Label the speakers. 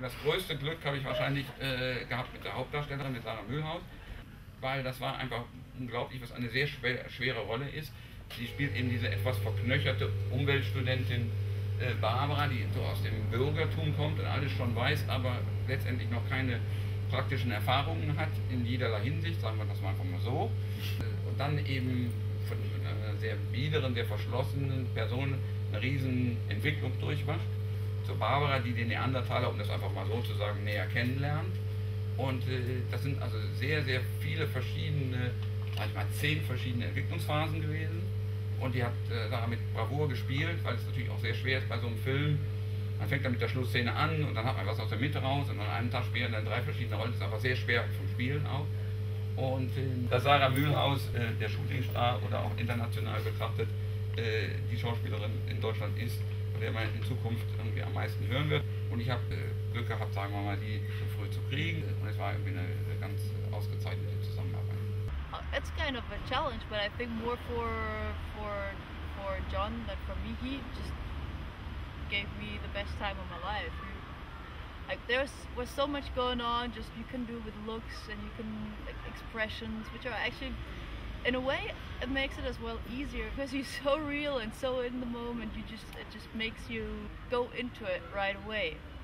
Speaker 1: Das größte Glück habe ich wahrscheinlich gehabt mit der Hauptdarstellerin, mit Sarah Mühlhaus, weil das war einfach unglaublich, was eine sehr schwere Rolle ist. Sie spielt eben diese etwas verknöcherte Umweltstudentin Barbara, die so aus dem Bürgertum kommt und alles schon weiß, aber letztendlich noch keine praktischen Erfahrungen hat in jederlei Hinsicht, sagen wir das mal einfach mal so. Und dann eben von einer sehr biederen, sehr verschlossenen Person eine riesen Entwicklung durchmacht. Zur Barbara, die den Neandertaler, um das einfach mal so zu sagen, näher kennenlernt. Und das sind also sehr, sehr viele verschiedene, manchmal 10 verschiedene Entwicklungsphasen gewesen. Und die hat Sarah mit Bravour gespielt, weil es natürlich auch sehr schwer ist bei so einem Film. Man fängt dann mit der Schlussszene an und dann hat man was aus der Mitte raus und an einem Tag spielen dann 3 verschiedene Rollen. Das ist einfach sehr schwer vom Spielen auch. Und da Sarah Mühlhaus, der Shootingstar oder auch international betrachtet, die Schauspielerin in Deutschland ist, von der man in Zukunft irgendwie am meisten hören wird. Und ich habe Glück gehabt, sagen wir mal, die so früh zu kriegen. Und es war irgendwie eine ganz ausgezeichnete Zusammenarbeit.
Speaker 2: It's kind of a challenge, but I think more for John than for me. He just gave me the best time of my life. Like was so much going on. Just you can do with looks and you can like expressions, which are actually, in a way, it makes it as well easier because he's so real and so in the moment. It just makes you go into it right away.